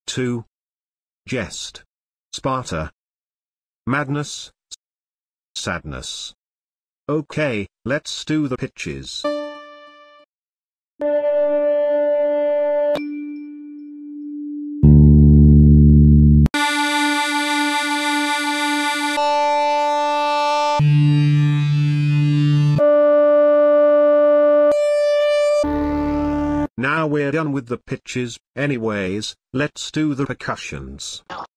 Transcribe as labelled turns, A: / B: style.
A: 2. Jest. Sparta. Madness. Sadness. Okay, let's do the pitches. Now we're done with the pitches, anyways, let's do the percussions.